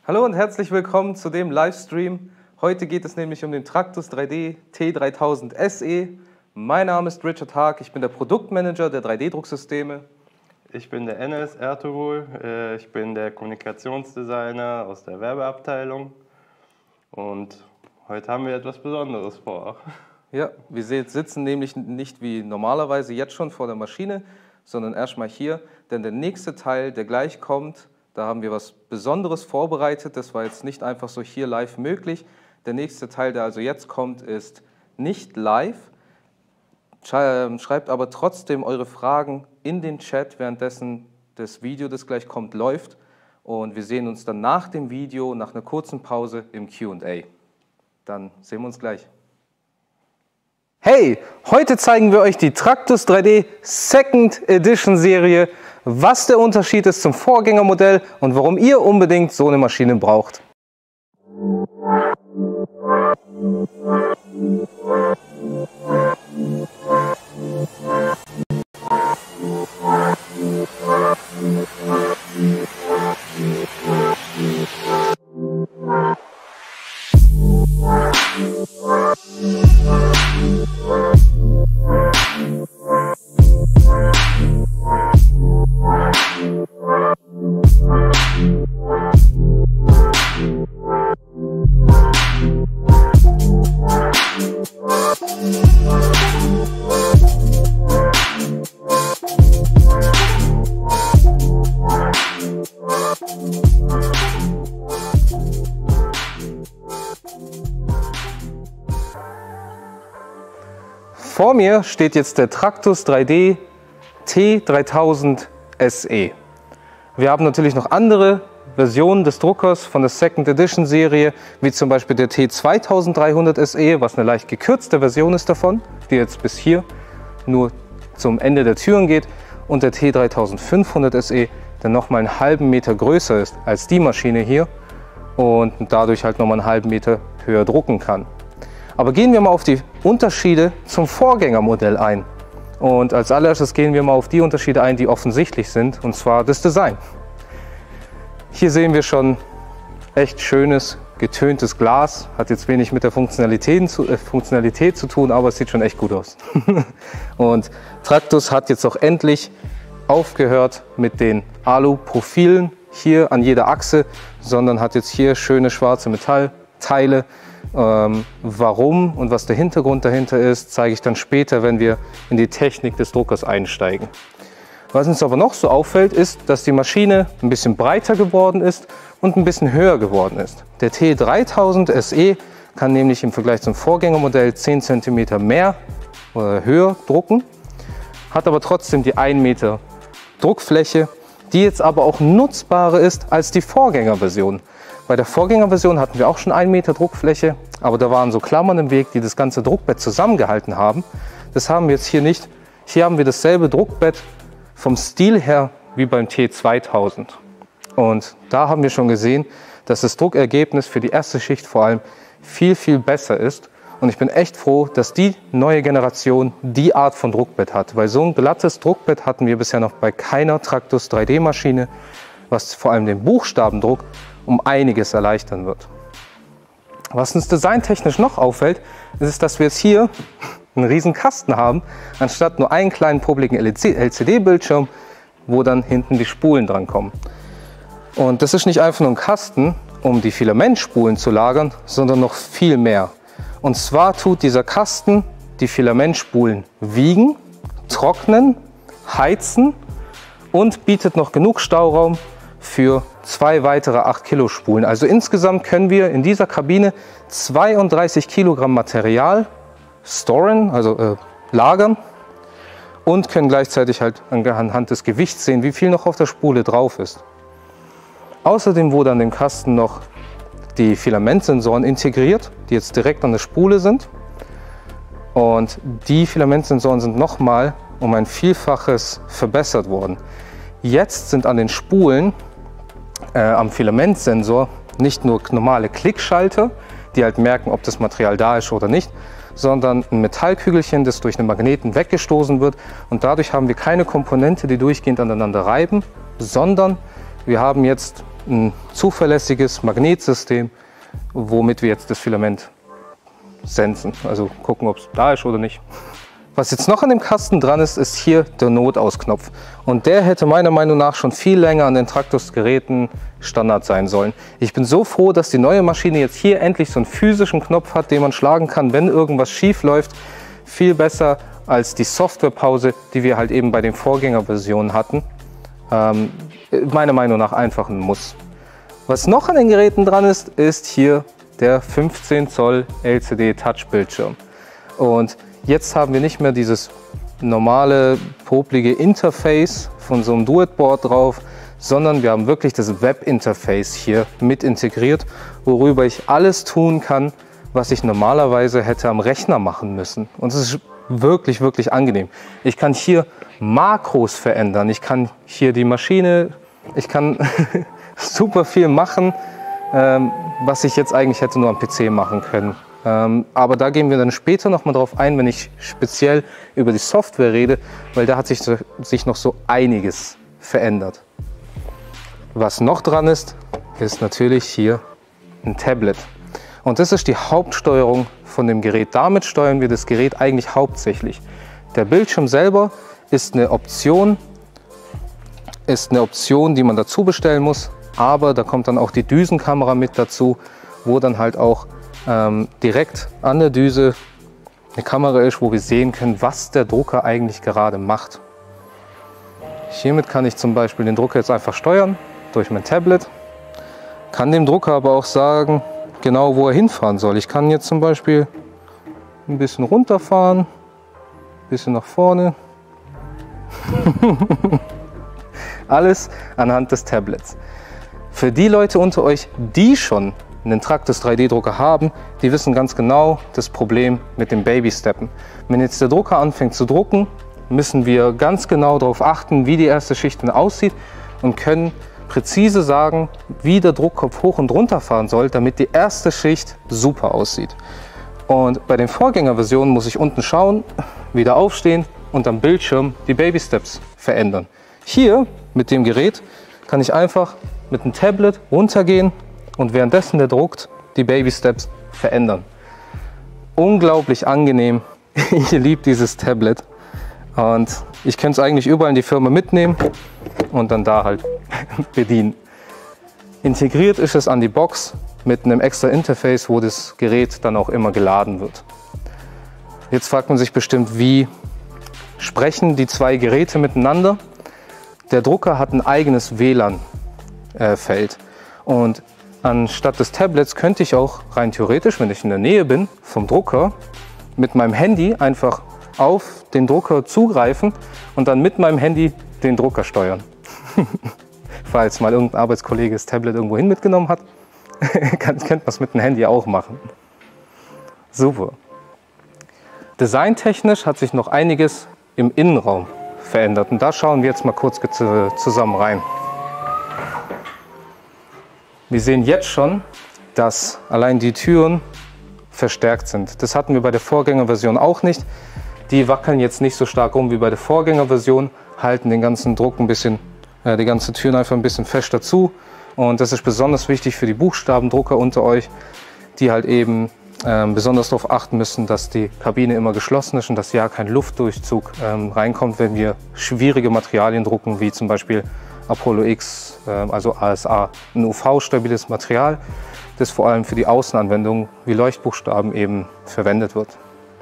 Hallo und herzlich willkommen zu dem Livestream. Heute geht es nämlich um den Tractus 3D T3000 SE. Mein Name ist Richard Haag, ich bin der Produktmanager der 3D-Drucksysteme. Ich bin der Enes Ertuğrul, ich bin der Kommunikationsdesigner aus der Werbeabteilung und heute haben wir etwas Besonderes vor. Ja, wir sitzen nämlich nicht wie normalerweise jetzt schon vor der Maschine, sondern erstmal hier, denn der nächste Teil, der gleich kommt, da haben wir was Besonderes vorbereitet. Das war jetzt nicht einfach so hier live möglich. Der nächste Teil, der also jetzt kommt, ist nicht live. Schreibt aber trotzdem eure Fragen in den Chat, währenddessen das Video, das gleich kommt, läuft. Und wir sehen uns dann nach dem Video, nach einer kurzen Pause im Q&A. Dann sehen wir uns gleich. Hey, heute zeigen wir euch die Tractus 3D Second Edition Serie, was der Unterschied ist zum Vorgängermodell und warum ihr unbedingt so eine Maschine braucht. Vor mir steht jetzt der Tractus 3D T3000 SE. Wir haben natürlich noch andere Versionen des Druckers von der Second Edition Serie, wie zum Beispiel der T2300 SE, was eine leicht gekürzte Version ist davon, die jetzt bis hier nur zum Ende der Türen geht, und der T3500 SE, der nochmal einen halben Meter größer ist als die Maschine hier und dadurch halt nochmal einen halben Meter höher drucken kann. Aber gehen wir mal auf die Unterschiede zum Vorgängermodell ein. Und als allererstes gehen wir mal auf die Unterschiede ein, die offensichtlich sind, und zwar das Design. Hier sehen wir schon echt schönes, getöntes Glas. Hat jetzt wenig mit der Funktionalität zu tun, aber es sieht schon echt gut aus. Und Tractus hat jetzt auch endlich aufgehört mit den Alu-Profilen hier an jeder Achse, sondern hat jetzt hier schöne schwarze Metallteile. Warum und was der Hintergrund dahinter ist, zeige ich dann später, wenn wir in die Technik des Druckers einsteigen. Was uns aber noch so auffällt, ist, dass die Maschine ein bisschen breiter geworden ist und ein bisschen höher geworden ist. Der T3000 SE kann nämlich im Vergleich zum Vorgängermodell 10 cm mehr oder höher drucken, hat aber trotzdem die 1 Meter Druckfläche, die jetzt aber auch nutzbarer ist als die Vorgängerversion. Bei der Vorgängerversion hatten wir auch schon 1 Meter Druckfläche, aber da waren so Klammern im Weg, die das ganze Druckbett zusammengehalten haben. Das haben wir jetzt hier nicht. Hier haben wir dasselbe Druckbett vom Stil her wie beim T2000. Und da haben wir schon gesehen, dass das Druckergebnis für die erste Schicht vor allem viel, viel besser ist. Und ich bin echt froh, dass die neue Generation die Art von Druckbett hat. Weil so ein glattes Druckbett hatten wir bisher noch bei keiner Tractus 3D Maschine, was vor allem den Buchstabendruck um einiges erleichtern wird. Was uns designtechnisch noch auffällt, ist, dass wir jetzt hier einen riesen Kasten haben, anstatt nur einen kleinen popligen LCD-Bildschirm, wo dann hinten die Spulen dran kommen. Und das ist nicht einfach nur ein Kasten, um die Filamentspulen zu lagern, sondern noch viel mehr. Und zwar tut dieser Kasten die Filamentspulen wiegen, trocknen, heizen und bietet noch genug Stauraum für 2 weitere 8 Kilo Spulen. Also insgesamt können wir in dieser Kabine 32 Kilogramm Material storen, also lagern, und können gleichzeitig halt anhand des Gewichts sehen, wie viel noch auf der Spule drauf ist. Außerdem wurde an dem Kasten noch die Filamentsensoren integriert, die jetzt direkt an der Spule sind. Und die Filamentsensoren sind nochmal um ein Vielfaches verbessert worden. Jetzt sind an den Spulen am Filamentsensor nicht nur normale Klickschalter, die halt merken, ob das Material da ist oder nicht, sondern ein Metallkügelchen, das durch einen Magneten weggestoßen wird, und dadurch haben wir keine Komponente, die durchgehend aneinander reiben, sondern wir haben jetzt ein zuverlässiges Magnetsystem, womit wir jetzt das Filament sensen, also gucken, ob es da ist oder nicht. Was jetzt noch an dem Kasten dran ist, ist hier der Notausknopf. Und der hätte meiner Meinung nach schon viel länger an den Tractus-Geräten Standard sein sollen. Ich bin so froh, dass die neue Maschine jetzt hier endlich so einen physischen Knopf hat, den man schlagen kann, wenn irgendwas schief läuft. Viel besser als die Softwarepause, die wir halt eben bei den Vorgängerversionen hatten. Meiner Meinung nach einfach ein Muss. Was noch an den Geräten dran ist, ist hier der 15 Zoll LCD Touch-Bildschirm. Und jetzt haben wir nicht mehr dieses normale, poplige Interface von so einem Duetboard drauf, sondern wir haben wirklich das Web-Interface hier mit integriert, worüber ich alles tun kann, was ich normalerweise hätte am Rechner machen müssen. Und es ist wirklich, wirklich angenehm. Ich kann hier Makros verändern, ich kann hier die Maschine, ich kann super viel machen, was ich jetzt eigentlich hätte nur am PC machen können. Aber da gehen wir dann später noch mal drauf ein, wenn ich speziell über die Software rede, weil da hat sich noch so einiges verändert. Was noch dran ist, ist natürlich hier ein Tablet. Und das ist die Hauptsteuerung von dem Gerät. Damit steuern wir das Gerät eigentlich hauptsächlich. Der Bildschirm selber ist eine Option, die man dazu bestellen muss. Aber da kommt dann auch die Düsenkamera mit dazu, wo dann halt auch direkt an der Düse eine Kamera ist, wo wir sehen können, was der Drucker eigentlich gerade macht. Hiermit kann ich zum Beispiel den Drucker jetzt einfach steuern durch mein Tablet, kann dem Drucker aber auch sagen, genau wo er hinfahren soll. Ich kann jetzt zum Beispiel ein bisschen runterfahren, ein bisschen nach vorne. Alles anhand des Tablets. Für die Leute unter euch, die schon einen Tractus 3D-Drucker haben, die wissen ganz genau das Problem mit dem Baby-Steppen. Wenn jetzt der Drucker anfängt zu drucken, müssen wir ganz genau darauf achten, wie die erste Schicht dann aussieht und können präzise sagen, wie der Druckkopf hoch und runter fahren soll, damit die erste Schicht super aussieht. Und bei den Vorgängerversionen muss ich unten schauen, wieder aufstehen und am Bildschirm die Baby-Steps verändern. Hier mit dem Gerät kann ich einfach mit dem Tablet runtergehen und währenddessen der druckt, die Baby Steps verändern. Unglaublich angenehm. Ich liebe dieses Tablet. Und ich könnte es eigentlich überall in die Firma mitnehmen und dann da halt bedienen. Integriert ist es an die Box mit einem extra Interface, wo das Gerät dann auch immer geladen wird. Jetzt fragt man sich bestimmt, wie sprechen die zwei Geräte miteinander? Der Drucker hat ein eigenes WLAN-Feld. Und anstatt des Tablets könnte ich auch rein theoretisch, wenn ich in der Nähe bin vom Drucker, mit meinem Handy einfach auf den Drucker zugreifen und dann mit meinem Handy den Drucker steuern. Falls mal irgendein Arbeitskollege das Tablet irgendwo hin mitgenommen hat, könnte man es mit dem Handy auch machen. Super. Designtechnisch hat sich noch einiges im Innenraum verändert und da schauen wir jetzt mal kurz zusammen rein. Wir sehen jetzt schon, dass allein die Türen verstärkt sind. Das hatten wir bei der Vorgängerversion auch nicht. Die wackeln jetzt nicht so stark rum wie bei der Vorgängerversion, halten den ganzen Druck ein bisschen, die ganze Türen einfach ein bisschen fester zu. Und das ist besonders wichtig für die Buchstabendrucker unter euch, die halt eben besonders darauf achten müssen, dass die Kabine immer geschlossen ist und dass ja kein Luftdurchzug reinkommt, wenn wir schwierige Materialien drucken, wie zum Beispiel Apollo X, also ASA, ein UV-stabiles Material, das vor allem für die Außenanwendungen wie Leuchtbuchstaben eben verwendet wird.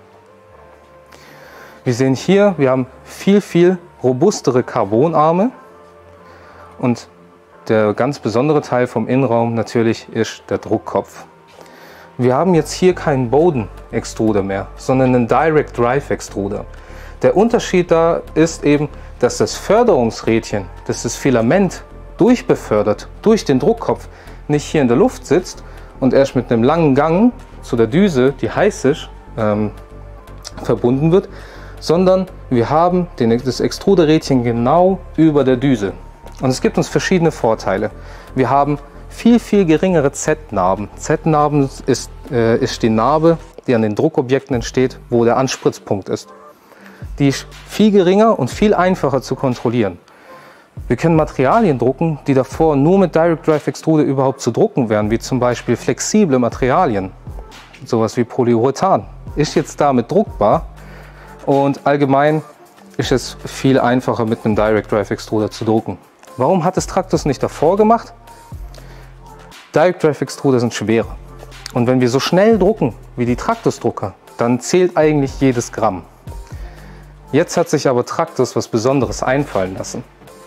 Wir sehen hier, wir haben viel robustere Carbonarme und der ganz besondere Teil vom Innenraum natürlich ist der Druckkopf. Wir haben jetzt hier keinen Bowden-Extruder mehr, sondern einen Direct Drive Extruder. Der Unterschied da ist eben, dass das Förderungsrädchen, das das Filament durchbefördert durch den Druckkopf, nicht hier in der Luft sitzt und erst mit einem langen Gang zu der Düse, die heiß ist, verbunden wird, sondern wir haben das Extruderrädchen genau über der Düse. Und es gibt uns verschiedene Vorteile. Wir haben viel geringere Z-Narben. Z-Narben ist die Narbe, die an den Druckobjekten entsteht, wo der Anspritzpunkt ist. Die ist viel geringer und viel einfacher zu kontrollieren. Wir können Materialien drucken, die davor nur mit Direct Drive Extruder überhaupt zu drucken wären, wie zum Beispiel flexible Materialien, sowas wie Polyurethan. Ist jetzt damit druckbar und allgemein ist es viel einfacher mit einem Direct Drive Extruder zu drucken. Warum hat es Tractus nicht davor gemacht? Direct Drive Extruder sind schwerer. Und wenn wir so schnell drucken wie die Tractus Drucker, dann zählt eigentlich jedes Gramm. Jetzt hat sich aber Tractus was Besonderes einfallen lassen.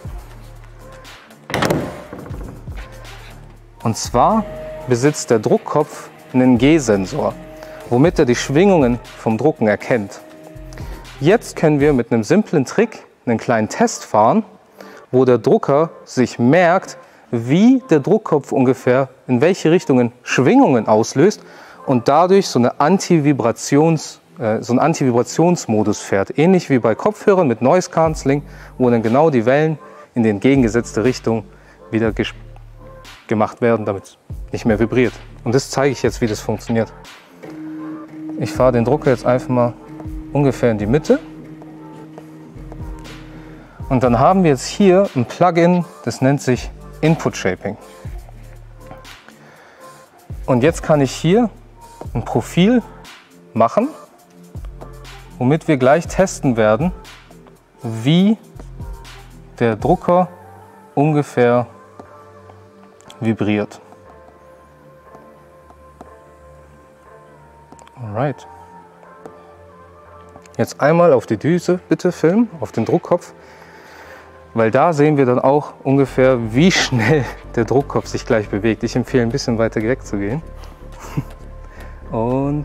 Und zwar besitzt der Druckkopf einen G-Sensor, womit er die Schwingungen vom Drucken erkennt. Jetzt können wir mit einem simplen Trick einen kleinen Test fahren, wo der Drucker sich merkt, wie der Druckkopf ungefähr in welche Richtungen Schwingungen auslöst und dadurch so einen Antivibrationsmodus fährt. Ähnlich wie bei Kopfhörern mit Noise Cancelling, wo dann genau die Wellen in die entgegengesetzte Richtung wieder gemacht werden, damit es nicht mehr vibriert. Und das zeige ich jetzt, wie das funktioniert. Ich fahre den Drucker jetzt einfach mal ungefähr in die Mitte. Und dann haben wir jetzt hier ein Plugin, das nennt sich Input Shaping. Und jetzt kann ich hier ein Profil machen, womit wir gleich testen werden, wie der Drucker ungefähr vibriert. Alright. Jetzt einmal auf die Düse bitte filmen, auf den Druckkopf, weil da sehen wir dann auch ungefähr, wie schnell der Druckkopf sich gleich bewegt. Ich empfehle, ein bisschen weiter weg zu gehen. Und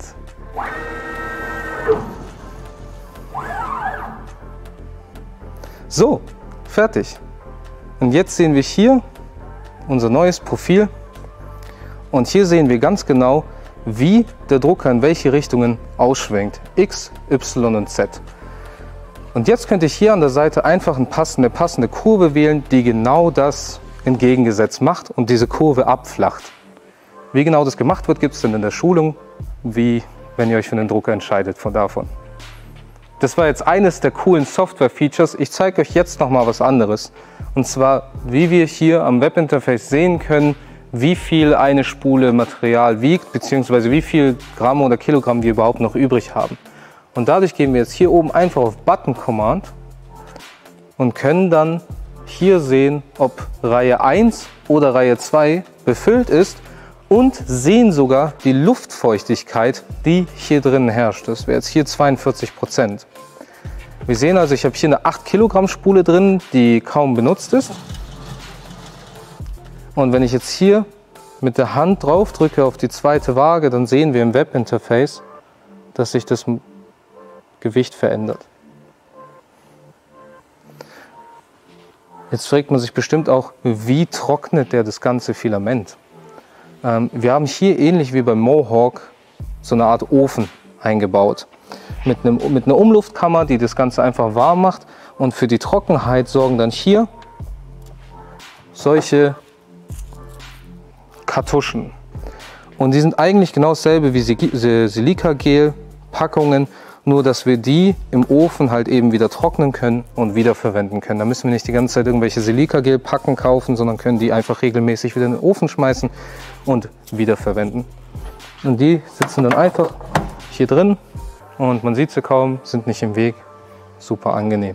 so, fertig. Und jetzt sehen wir hier unser neues Profil und hier sehen wir ganz genau, wie der Drucker in welche Richtungen ausschwenkt. X, Y und Z. Und jetzt könnte ich hier an der Seite einfach eine passende Kurve wählen, die genau das entgegengesetzt macht und diese Kurve abflacht. Wie genau das gemacht wird, gibt es dann in der Schulung, wie wenn ihr euch für einen Drucker entscheidet davon. Das war jetzt eines der coolen Software-Features. Ich zeige euch jetzt noch mal was anderes. Und zwar, wie wir hier am Webinterface sehen können, wie viel eine Spule Material wiegt, beziehungsweise wie viel Gramm oder Kilogramm wir überhaupt noch übrig haben. Und dadurch gehen wir jetzt hier oben einfach auf Button Command und können dann hier sehen, ob Reihe 1 oder Reihe 2 befüllt ist und sehen sogar die Luftfeuchtigkeit, die hier drin herrscht. Das wäre jetzt hier 42%. Wir sehen also, ich habe hier eine 8 Kilogramm Spule drin, die kaum benutzt ist. Und wenn ich jetzt hier mit der Hand drauf drücke auf die zweite Waage, dann sehen wir im Webinterface, dass sich das Gewicht verändert. Jetzt fragt man sich bestimmt auch, wie trocknet der das ganze Filament? Wir haben hier ähnlich wie beim Mohawk so eine Art Ofen eingebaut. Mit einer Umluftkammer, die das Ganze einfach warm macht. Und für die Trockenheit sorgen dann hier solche Kartuschen. Und die sind eigentlich genau dasselbe wie Silikagel-Packungen, nur dass wir die im Ofen halt eben wieder trocknen können und wiederverwenden können. Da müssen wir nicht die ganze Zeit irgendwelche Silikagel-Packen kaufen, sondern können die einfach regelmäßig wieder in den Ofen schmeißen und wiederverwenden. Und die sitzen dann einfach hier drin und man sieht sie kaum, sind nicht im Weg. Super angenehm.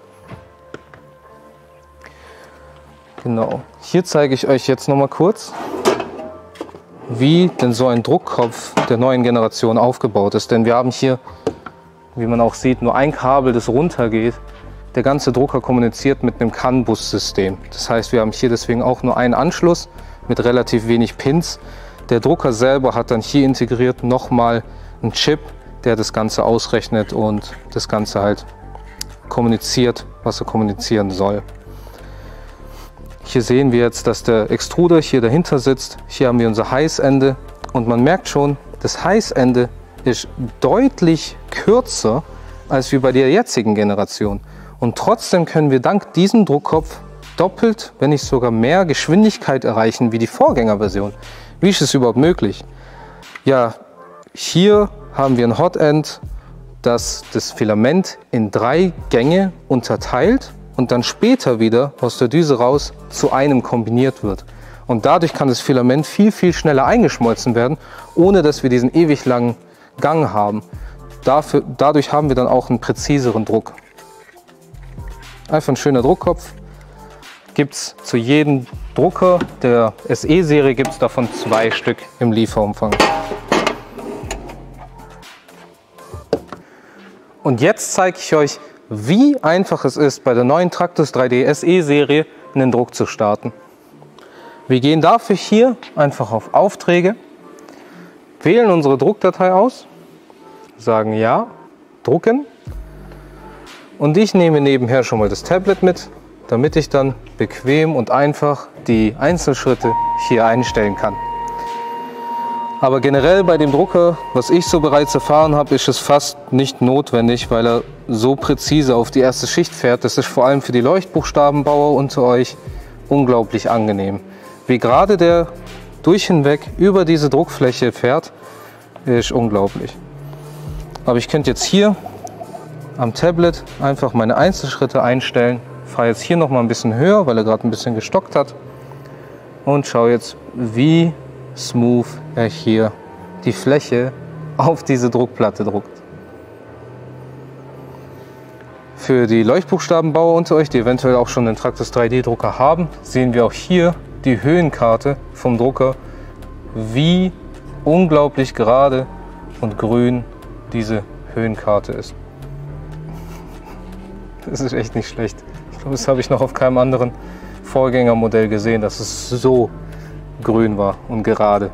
Genau. Hier zeige ich euch jetzt noch mal kurz, wie denn so ein Druckkopf der neuen Generation aufgebaut ist. Denn wir haben hier, wie man auch sieht, nur ein Kabel, das runtergeht. Der ganze Drucker kommuniziert mit einem CAN-Bus-System. Das heißt, wir haben hier deswegen auch nur einen Anschluss mit relativ wenig Pins. Der Drucker selber hat dann hier integriert nochmal einen Chip, der das Ganze ausrechnet und das Ganze halt kommuniziert, was er kommunizieren soll. Hier sehen wir jetzt, dass der Extruder hier dahinter sitzt. Hier haben wir unser Heißende und man merkt schon, das Heißende ist deutlich kürzer als wie bei der jetzigen Generation. Und trotzdem können wir dank diesem Druckkopf doppelt, wenn nicht sogar mehr Geschwindigkeit erreichen wie die Vorgängerversion. Wie ist es überhaupt möglich? Ja, hier haben wir ein Hotend, das das Filament in 3 Gänge unterteilt und dann später wieder aus der Düse raus zu einem kombiniert wird. Und dadurch kann das Filament viel, viel schneller eingeschmolzen werden, ohne dass wir diesen ewig langen Gang haben. Dadurch haben wir dann auch einen präziseren Druck. Einfach ein schöner Druckkopf. Gibt es zu jedem Drucker der SE-Serie gibt es davon 2 Stück im Lieferumfang. Und jetzt zeige ich euch, wie einfach es ist, bei der neuen Tractus 3D SE-Serie einen Druck zu starten. Wir gehen dafür hier einfach auf Aufträge, wählen unsere Druckdatei aus, sagen Ja, drucken. Und ich nehme nebenher schon mal das Tablet mit, damit ich dann bequem und einfach die Einzelschritte hier einstellen kann. Aber generell bei dem Drucker, was ich so bereits erfahren habe, ist es fast nicht notwendig, weil er so präzise auf die erste Schicht fährt. Das ist vor allem für die Leuchtbuchstabenbauer unter euch unglaublich angenehm. Wie gerade der durch hinweg über diese Druckfläche fährt, ist unglaublich. Aber ich könnte jetzt hier am Tablet einfach meine Einzelschritte einstellen. Fahre jetzt hier noch mal ein bisschen höher, weil er gerade ein bisschen gestockt hat. Und schaue jetzt, wie smooth er hier die Fläche auf diese Druckplatte druckt. Für die Leuchtbuchstabenbauer unter euch, die eventuell auch schon einen Tractus 3D Drucker haben, sehen wir auch hier die Höhenkarte vom Drucker, wie unglaublich gerade und grün diese Höhenkarte ist. Das ist echt nicht schlecht. Ich glaube, das habe ich noch auf keinem anderen Vorgängermodell gesehen, dass es so grün war und gerade.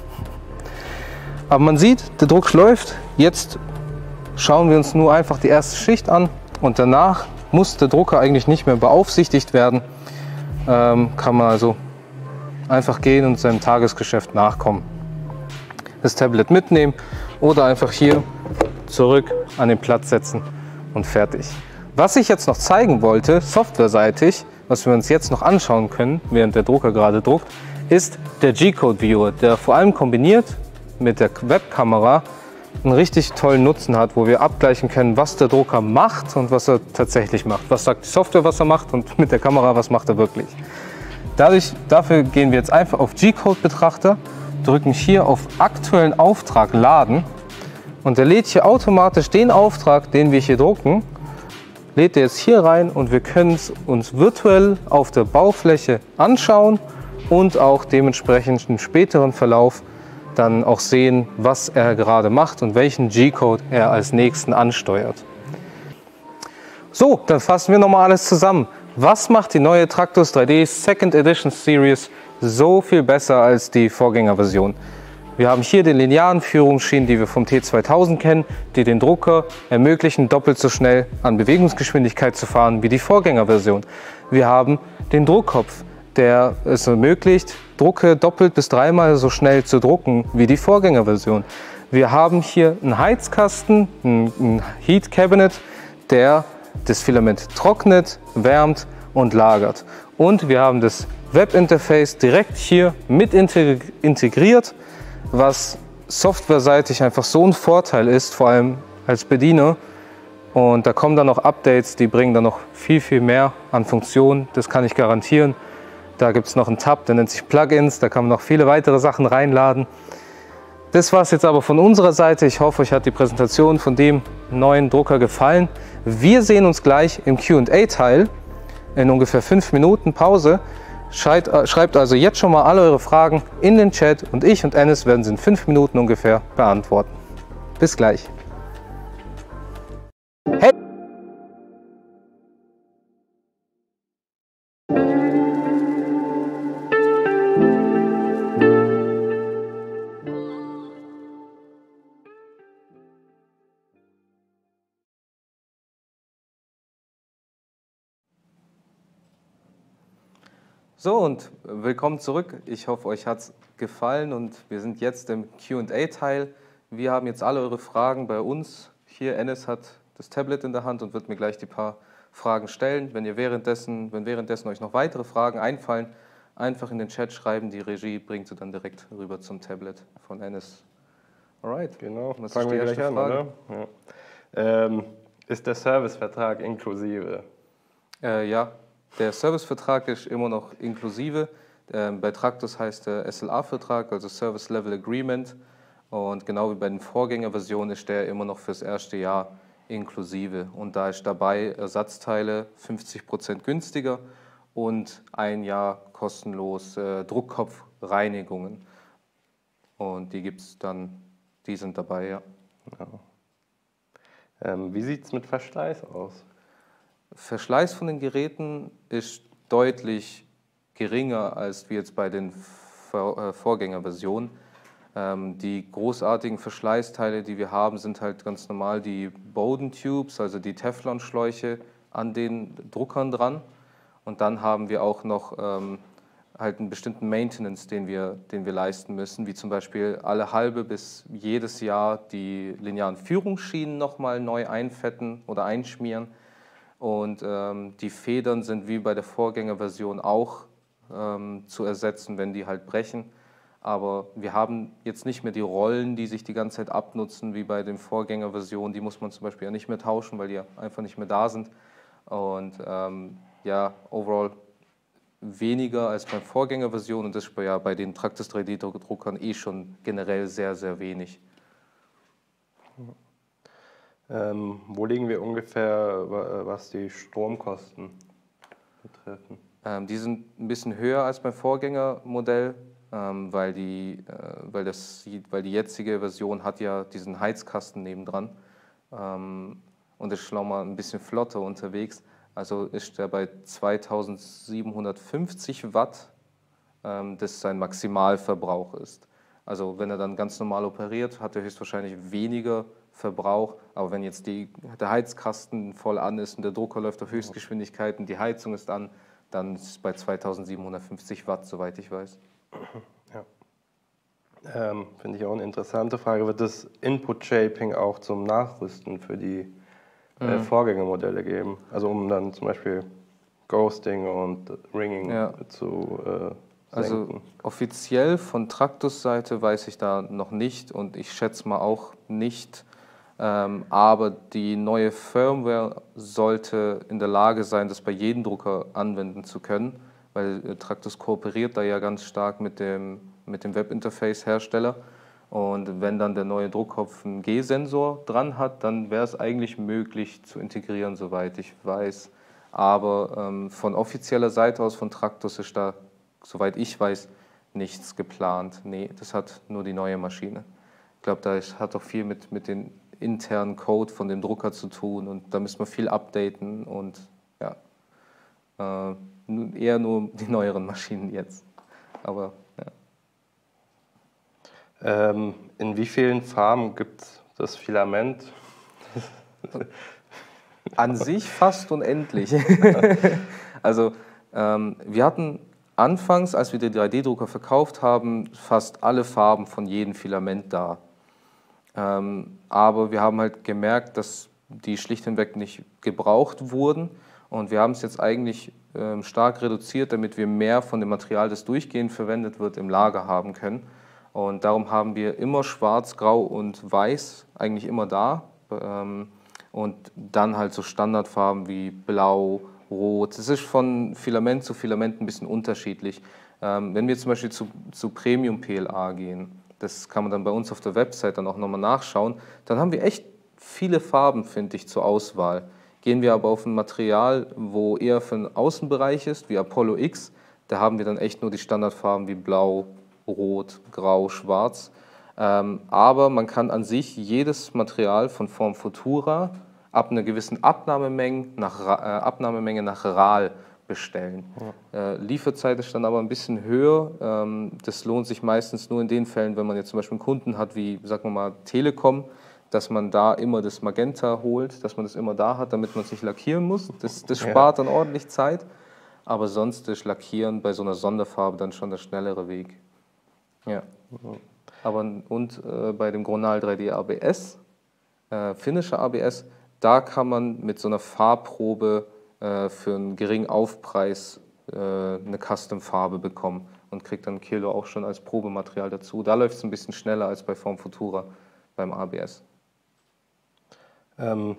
Aber man sieht, der Druck läuft. Jetzt schauen wir uns nur einfach die erste Schicht an und danach muss der Drucker eigentlich nicht mehr beaufsichtigt werden. Kann man also einfach gehen und seinem Tagesgeschäft nachkommen. Das Tablet mitnehmen oder einfach hier zurück an den Platz setzen und fertig. Was ich jetzt noch zeigen wollte, softwareseitig, was wir uns jetzt noch anschauen können, während der Drucker gerade druckt, ist der G-Code Viewer, der vor allem kombiniert mit der Webkamera einen richtig tollen Nutzen hat, wo wir abgleichen können, was der Drucker macht und was er tatsächlich macht. Was sagt die Software, was er macht, und mit der Kamera, was macht er wirklich. Dafür gehen wir jetzt einfach auf G-Code Betrachter, drücken hier auf aktuellen Auftrag laden und er lädt hier automatisch den Auftrag, den wir hier drucken, lädt er jetzt hier rein und wir können es uns virtuell auf der Baufläche anschauen und auch dementsprechend im späteren Verlauf dann auch sehen, was er gerade macht und welchen G-Code er als nächsten ansteuert. So, dann fassen wir nochmal alles zusammen. Was macht die neue Tractus 3D Second Edition Series so viel besser als die Vorgängerversion? Wir haben hier den linearen Führungsschienen, die wir vom T2000 kennen, die den Drucker ermöglichen, doppelt so schnell an Bewegungsgeschwindigkeit zu fahren wie die Vorgängerversion. Wir haben den Druckkopf, der es ermöglicht, Drucke doppelt bis dreimal so schnell zu drucken wie die Vorgängerversion. Wir haben hier einen Heizkasten, ein Heat Cabinet, der das Filament trocknet, wärmt und lagert. Und wir haben das Webinterface direkt hier mit integriert, was softwareseitig einfach so ein Vorteil ist, vor allem als Bediener. Und da kommen dann noch Updates, die bringen dann noch viel, viel mehr an Funktionen, das kann ich garantieren. Da gibt es noch einen Tab, der nennt sich Plugins, da kann man noch viele weitere Sachen reinladen. Das war es jetzt aber von unserer Seite. Ich hoffe, euch hat die Präsentation von dem neuen Drucker gefallen. Wir sehen uns gleich im Q&A-Teil in ungefähr 5 Minuten Pause. Schreibt also jetzt schon mal alle eure Fragen in den Chat und ich und Enes werden sie in 5 Minuten ungefähr beantworten. Bis gleich. Hey! So, und willkommen zurück. Ich hoffe, euch hat es gefallen und wir sind jetzt im Q&A-Teil. Wir haben jetzt alle eure Fragen bei uns. Hier, Enes hat das Tablet in der Hand und wird mir gleich die paar Fragen stellen. Wenn währenddessen euch noch weitere Fragen einfallen, einfach in den Chat schreiben. Die Regie bringt sie dann direkt rüber zum Tablet von Enes. Alright. Genau, fangen wir gleich an, oder? Ja. Ist der Servicevertrag inklusive? Ja, der Servicevertrag ist immer noch inklusive. Bei Tractus heißt der SLA-Vertrag, also Service Level Agreement. Und genau wie bei den Vorgängerversionen ist der immer noch fürs erste Jahr inklusive. Und da ist dabei Ersatzteile 50% günstiger und ein Jahr kostenlos Druckkopfreinigungen. Und die gibt es dann, die sind dabei, ja. Wie sieht es mit Verschleiß aus? Verschleiß von den Geräten ist deutlich geringer als wie jetzt bei den Vorgängerversionen. Die großartigen Verschleißteile, die wir haben, sind halt ganz normal die Bowden Tubes, also die Teflonschläuche an den Druckern dran. Und dann haben wir auch noch halt einen bestimmten Maintenance, den wir leisten müssen, wie zum Beispiel alle halbe bis jedes Jahr die linearen Führungsschienen nochmal neu einfetten oder einschmieren. Und die Federn sind wie bei der Vorgängerversion auch zu ersetzen, wenn die halt brechen. Aber wir haben jetzt nicht mehr die Rollen, die sich die ganze Zeit abnutzen, wie bei den Vorgängerversionen. Die muss man zum Beispiel ja nicht mehr tauschen, weil die ja einfach nicht mehr da sind. Und ja, overall weniger als bei Vorgängerversionen. Und das ist ja bei den Tractus 3D-Druckern eh schon generell sehr, sehr wenig. Wo liegen wir ungefähr, was die Stromkosten betreffen? Die sind ein bisschen höher als beim Vorgängermodell, weil die jetzige Version hat ja diesen Heizkasten nebendran und ist schon mal ein bisschen flotter unterwegs. Also ist der bei 2750 Watt, das sein Maximalverbrauch ist. Also wenn er dann ganz normal operiert, hat er höchstwahrscheinlich weniger Verbrauch, aber wenn jetzt der Heizkasten voll an ist und der Drucker läuft auf Höchstgeschwindigkeiten, die Heizung ist an, dann ist es bei 2750 Watt, soweit ich weiß. Ja. Finde ich auch eine interessante Frage. Wird das Input-Shaping auch zum Nachrüsten für die Vorgängermodelle geben? Also um dann zum Beispiel Ghosting und Ringing zu senken? Also offiziell von Tractus Seite weiß ich da noch nicht und ich schätze mal auch nicht. Aber die neue Firmware sollte in der Lage sein, das bei jedem Drucker anwenden zu können, weil Tractus kooperiert da ja ganz stark mit dem Webinterface-Hersteller. Und wenn dann der neue Druckkopf einen G-Sensor dran hat, dann wäre es eigentlich möglich zu integrieren, soweit ich weiß. Aber von offizieller Seite aus von Tractus ist da, soweit ich weiß, nichts geplant. Nee, das hat nur die neue Maschine. Ich glaube, da hat auch viel mit den internen Code von dem Drucker zu tun und da müssen wir viel updaten und ja, eher nur die neueren Maschinen jetzt. Aber ja. In wie vielen Farben gibt es das Filament? An sich fast unendlich. Also wir hatten anfangs, als wir die 3D-Drucker verkauft haben, fast alle Farben von jedem Filament da. Aber wir haben halt gemerkt, dass die schlicht hinweg nicht gebraucht wurden und wir haben es jetzt eigentlich stark reduziert, damit wir mehr von dem Material, das durchgehend verwendet wird, im Lager haben können. Und darum haben wir immer Schwarz, Grau und Weiß eigentlich immer da und dann halt so Standardfarben wie Blau, Rot. Es ist von Filament zu Filament ein bisschen unterschiedlich. Wenn wir zum Beispiel zu Premium PLA gehen, das kann man dann bei uns auf der Website dann auch nochmal nachschauen, dann haben wir echt viele Farben, finde ich, zur Auswahl. Gehen wir aber auf ein Material, wo eher für den Außenbereich ist, wie Apollo X, da haben wir dann echt nur die Standardfarben wie Blau, Rot, Grau, Schwarz. Aber man kann an sich jedes Material von Form Futura ab einer gewissen Abnahmemenge nach RAL bestellen. Ja. Lieferzeit ist dann aber ein bisschen höher. Das lohnt sich meistens nur in den Fällen, wenn man jetzt zum Beispiel einen Kunden hat wie, sagen wir mal, Telekom, dass man da immer das Magenta holt, dass man das immer da hat, damit man es nicht lackieren muss. Das spart dann ordentlich Zeit. Aber sonst ist Lackieren bei so einer Sonderfarbe dann schon der schnellere Weg. Ja. Aber bei dem Gronal 3D ABS, Finisher ABS, da kann man mit so einer Farbprobe für einen geringen Aufpreis eine Custom-Farbe bekommen und kriegt dann 1 Kilo auch schon als Probematerial dazu. Da läuft es ein bisschen schneller als bei Form Futura beim ABS.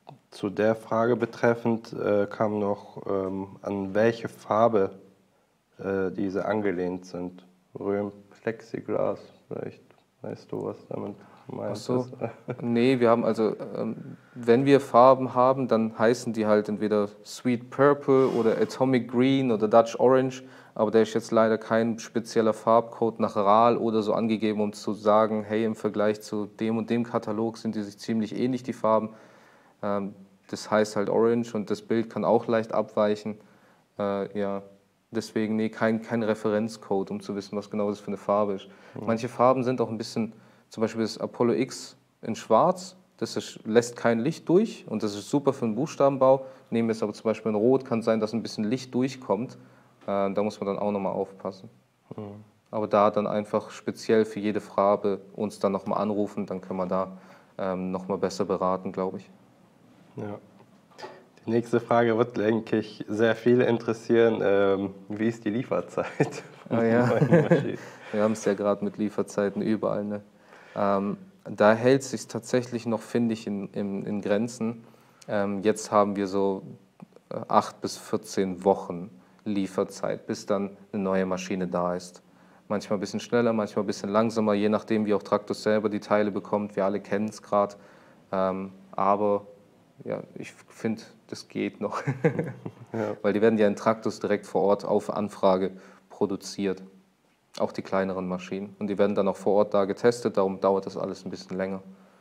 Zu der Frage betreffend kam noch, an welche Farbe diese angelehnt sind. Röhm, Plexiglas, vielleicht weißt du, was damit gemeint Ach so. ist. Nee, wir haben also, wenn wir Farben haben, dann heißen die halt entweder Sweet Purple oder Atomic Green oder Dutch Orange, aber da ist jetzt leider kein spezieller Farbcode nach RAL oder so angegeben, um zu sagen, hey, im Vergleich zu dem und dem Katalog sind die sich ziemlich ähnlich, die Farben. Das heißt halt Orange und das Bild kann auch leicht abweichen. Ja, deswegen, nee, kein Referenzcode, um zu wissen, was genau das für eine Farbe ist. Manche Farben sind auch ein bisschen, zum Beispiel das Apollo X in Schwarz, lässt kein Licht durch und das ist super für den Buchstabenbau. Nehmen wir es aber zum Beispiel in Rot, kann sein, dass ein bisschen Licht durchkommt. Da muss man dann auch nochmal aufpassen. Aber da dann einfach speziell für jede Farbe uns dann nochmal anrufen, dann können wir da nochmal besser beraten, glaube ich. Ja. Die nächste Frage wird, denke ich, sehr viele interessieren. Wie ist die Lieferzeit von Ja. neuen Maschinen? Wir haben es ja gerade mit Lieferzeiten überall. Ne? Da hält es sich tatsächlich noch, finde ich, in Grenzen. Jetzt haben wir so 8 bis 14 Wochen Lieferzeit, bis dann eine neue Maschine da ist. Manchmal ein bisschen schneller, manchmal ein bisschen langsamer, je nachdem, wie auch Traktus selber die Teile bekommt. Wir alle kennen es gerade. Aber ja, ich finde, das geht noch. Ja. Weil die werden ja in Traktus direkt vor Ort auf Anfrage produziert. Auch die kleineren Maschinen. Und die werden dann auch vor Ort da getestet, darum dauert das alles ein bisschen länger.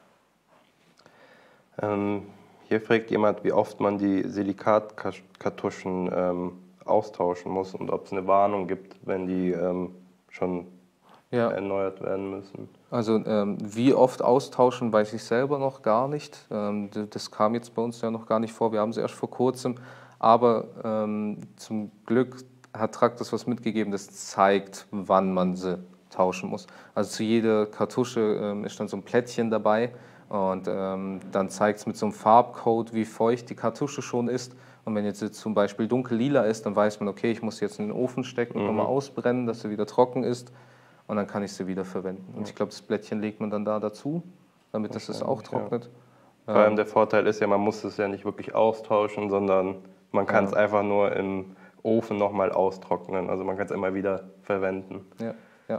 Hier fragt jemand, wie oft man die Silikatkartuschen austauschen muss und ob es eine Warnung gibt, wenn die schon erneuert werden müssen. Also wie oft austauschen, weiß ich selber noch gar nicht. Das kam jetzt bei uns ja noch gar nicht vor, wir haben sie erst vor kurzem. Aber zum Glück hat Traktus was mitgegeben, das zeigt, wann man sie tauschen muss. Also zu jeder Kartusche ist dann so ein Plättchen dabei und dann zeigt es mit so einem Farbcode, wie feucht die Kartusche schon ist. Und wenn jetzt zum Beispiel dunkel-lila ist, dann weiß man, okay, ich muss jetzt in den Ofen stecken und nochmal ausbrennen, dass sie wieder trocken ist. Und dann kann ich sie wieder verwenden. Und ich glaube, das Blättchen legt man dann da dazu, damit es auch trocknet. Ja. Vor allem der Vorteil ist ja, man muss es ja nicht wirklich austauschen, sondern man kann es einfach nur im Ofen nochmal austrocknen. Also man kann es immer wieder verwenden. Ja.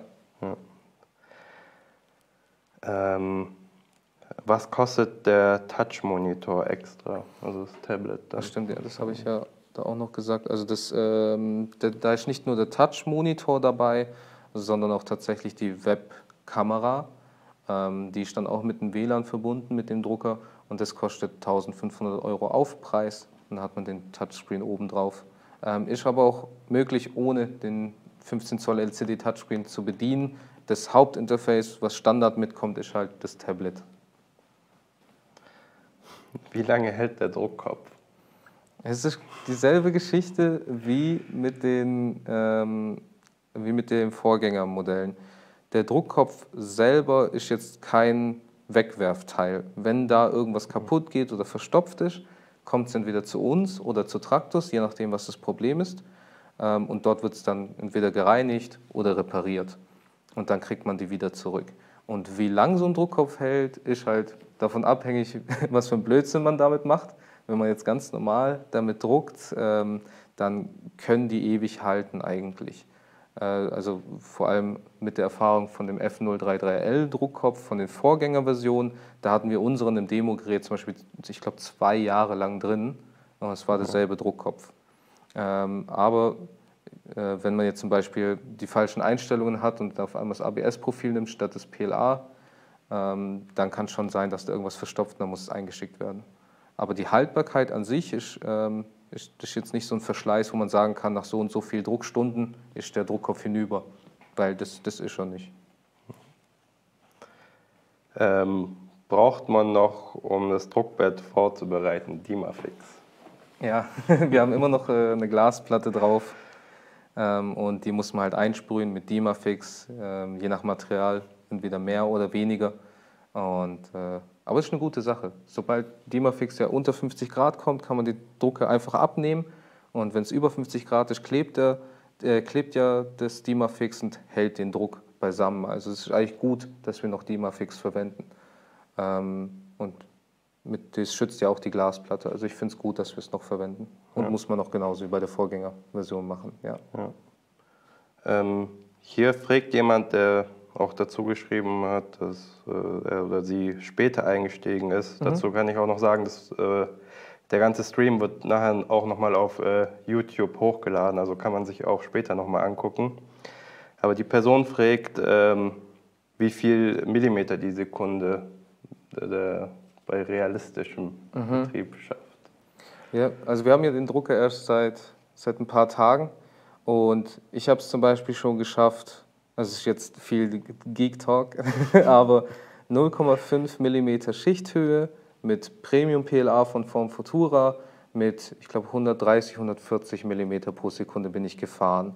Was kostet der Touch-Monitor extra, also das Tablet? Dann? Das stimmt, ja, das habe ich ja da auch noch gesagt. Also da ist nicht nur der Touch-Monitor dabei, sondern auch tatsächlich die Webkamera. Die ist dann auch mit dem WLAN verbunden mit dem Drucker und das kostet 1.500 € Aufpreis. Dann hat man den Touchscreen oben drauf. Ist aber auch möglich, ohne den 15 Zoll LCD Touchscreen zu bedienen. Das Hauptinterface, was Standard mitkommt, ist halt das Tablet. Wie lange hält der Druckkopf? Es ist dieselbe Geschichte wie mit den Vorgängermodellen. Der Druckkopf selber ist jetzt kein Wegwerfteil. Wenn da irgendwas kaputt geht oder verstopft ist, kommt es entweder zu uns oder zu Traktus, je nachdem, was das Problem ist. Und dort wird es dann entweder gereinigt oder repariert. Und dann kriegt man die wieder zurück. Und wie lang so ein Druckkopf hält, ist halt davon abhängig, was für ein Blödsinn man damit macht. Wenn man jetzt ganz normal damit druckt, dann können die ewig halten eigentlich. Also vor allem mit der Erfahrung von dem F033L Druckkopf, von den Vorgängerversionen, da hatten wir unseren im Demogerät zum Beispiel, ich glaube, 2 Jahre lang drin und es war derselbe Druckkopf. Aber wenn man jetzt zum Beispiel die falschen Einstellungen hat und auf einmal das ABS-Profil nimmt statt des PLA, dann kann es schon sein, dass da irgendwas verstopft und dann muss es eingeschickt werden. Aber die Haltbarkeit an sich ist jetzt nicht so ein Verschleiß, wo man sagen kann, nach so und so viel Druckstunden ist der Druckkopf hinüber, weil das ist schon nicht. Braucht man noch, um das Druckbett vorzubereiten, Dimafix? Ja, wir haben immer noch eine Glasplatte drauf und die muss man halt einsprühen mit Dimafix, je nach Material, entweder mehr oder weniger. Aber es ist eine gute Sache. Sobald Dimafix ja unter 50 Grad kommt, kann man die Drucke einfach abnehmen. Und wenn es über 50 Grad ist, klebt ja das Dimafix und hält den Druck beisammen. Also es ist eigentlich gut, dass wir noch Dimafix verwenden. Und das schützt ja auch die Glasplatte. Also ich finde es gut, dass wir es noch verwenden. Und muss man auch genauso wie bei der Vorgängerversion machen. Ja. Hier fragt jemand, der auch dazu geschrieben hat, dass er oder sie später eingestiegen ist. Dazu kann ich auch noch sagen, dass der ganze Stream wird nachher auch nochmal auf YouTube hochgeladen, also kann man sich auch später nochmal angucken. Aber die Person fragt, wie viel Millimeter die Sekunde bei realistischem Betrieb schafft. Ja, also wir haben ja den Drucker erst seit ein paar Tagen und ich habe es zum Beispiel schon geschafft, also es ist jetzt viel Geek Talk, aber 0,5 mm Schichthöhe mit Premium PLA von Form Futura mit, ich glaube, 130, 140 mm pro Sekunde bin ich gefahren.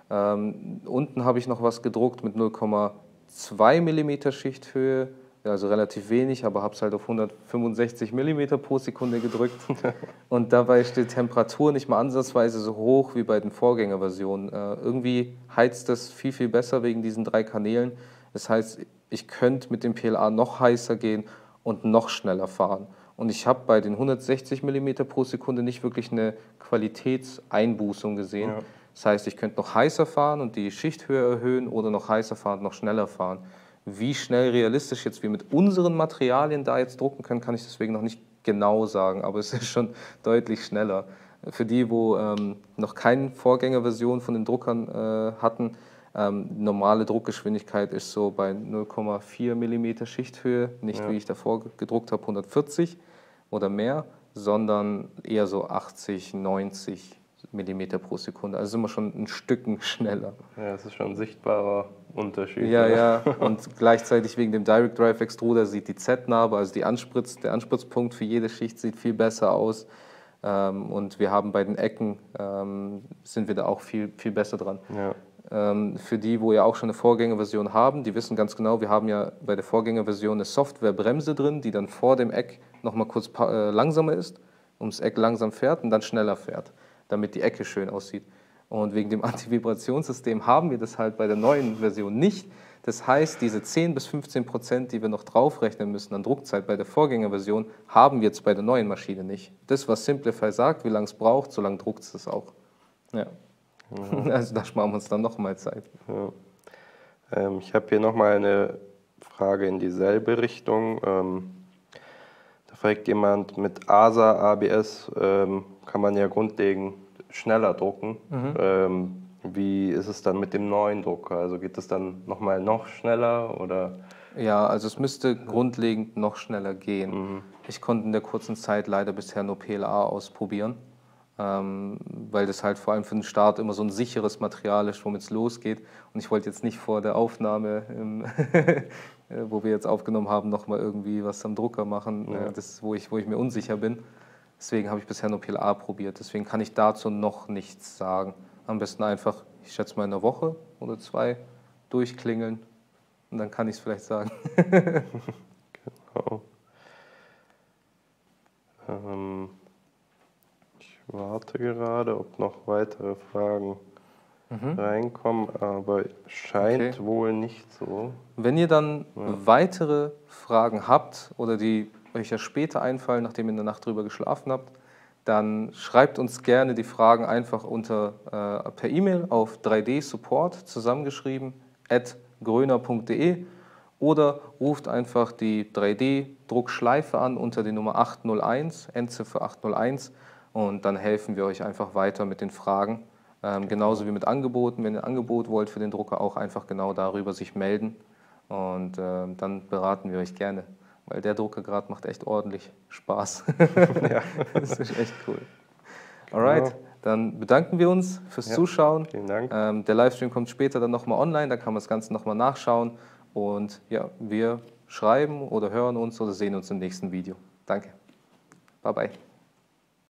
Unten habe ich noch was gedruckt mit 0,2 mm Schichthöhe, also relativ wenig, aber habe es halt auf 165 mm pro Sekunde gedrückt. Und dabei ist die Temperatur nicht mal ansatzweise so hoch wie bei den Vorgängerversionen. Irgendwie heizt das viel, viel besser wegen diesen 3 Kanälen. Das heißt, ich könnte mit dem PLA noch heißer gehen und noch schneller fahren. Und ich habe bei den 160 mm pro Sekunde nicht wirklich eine Qualitätseinbußung gesehen. Ja. Das heißt, ich könnte noch heißer fahren und die Schichthöhe erhöhen oder noch heißer fahren und noch schneller fahren. Wie schnell realistisch jetzt wir mit unseren Materialien da jetzt drucken können, kann ich deswegen noch nicht genau sagen, aber es ist schon deutlich schneller. Für die, wo noch keine Vorgängerversion von den Druckern hatten, normale Druckgeschwindigkeit ist so bei 0,4 mm Schichthöhe, nicht wie ich davor gedruckt habe, 140 oder mehr, sondern eher so 80, 90 mm pro Sekunde. Also sind wir schon ein Stückchen schneller. Ja, das ist schon ein sichtbarer Unterschied. Ja, ja, und gleichzeitig wegen dem Direct Drive Extruder sieht die Z-Narbe, also der Anspritzpunkt für jede Schicht sieht viel besser aus. Und wir haben bei den Ecken, sind wir da auch viel, viel besser dran. Ja. Für die, wo ja auch schon eine Vorgängerversion haben, die wissen ganz genau, wir haben ja bei der Vorgängerversion eine Softwarebremse drin, die dann vor dem Eck nochmal kurz langsamer ist, ums Eck langsam fährt und dann schneller fährt, damit die Ecke schön aussieht. Und wegen dem Antivibrationssystem haben wir das halt bei der neuen Version nicht. Das heißt, diese 10 bis 15%, die wir noch draufrechnen müssen an Druckzeit bei der Vorgängerversion, haben wir jetzt bei der neuen Maschine nicht. Das, was Simplify sagt, wie lange es braucht, so lange druckt es auch. Ja. Ja. Also da sparen wir uns dann nochmal Zeit. Ja. Ich habe hier nochmal eine Frage in dieselbe Richtung. Da fragt jemand, mit ASA, ABS kann man ja grundlegend schneller drucken. Wie ist es dann mit dem neuen Drucker? Also geht es dann nochmal noch schneller? Oder? Ja, also es müsste grundlegend noch schneller gehen. Ich konnte in der kurzen Zeit leider bisher nur PLA ausprobieren, weil das halt vor allem für den Start immer so ein sicheres Material ist, womit es losgeht. Und ich wollte jetzt nicht vor der Aufnahme, wo wir jetzt aufgenommen haben, nochmal irgendwie was am Drucker machen, das, wo ich mir unsicher bin. Deswegen habe ich bisher nur PLA probiert. Deswegen kann ich dazu noch nichts sagen. Am besten einfach, ich schätze mal in einer Woche oder 2, durchklingeln und dann kann ich es vielleicht sagen. Genau. Ich warte gerade, ob noch weitere Fragen reinkommen, aber scheint wohl nicht so. Wenn ihr dann weitere Fragen habt oder die euch ja später einfallen, nachdem ihr in der Nacht drüber geschlafen habt, dann schreibt uns gerne die Fragen einfach per E-Mail auf 3D-Support zusammengeschrieben @gröner.de oder ruft einfach die 3D-Druckschleife an unter die Nummer 801, Endziffer 801 und dann helfen wir euch einfach weiter mit den Fragen. Genauso wie mit Angeboten, wenn ihr ein Angebot wollt für den Drucker, auch einfach genau darüber sich melden und dann beraten wir euch gerne. Weil der Drucker gerade macht echt ordentlich Spaß. Ja, das ist echt cool. Alright, dann bedanken wir uns fürs Zuschauen. Vielen Dank. Der Livestream kommt später dann nochmal online, da kann man das Ganze nochmal nachschauen. Und ja, wir schreiben oder hören uns oder sehen uns im nächsten Video. Danke. Bye bye.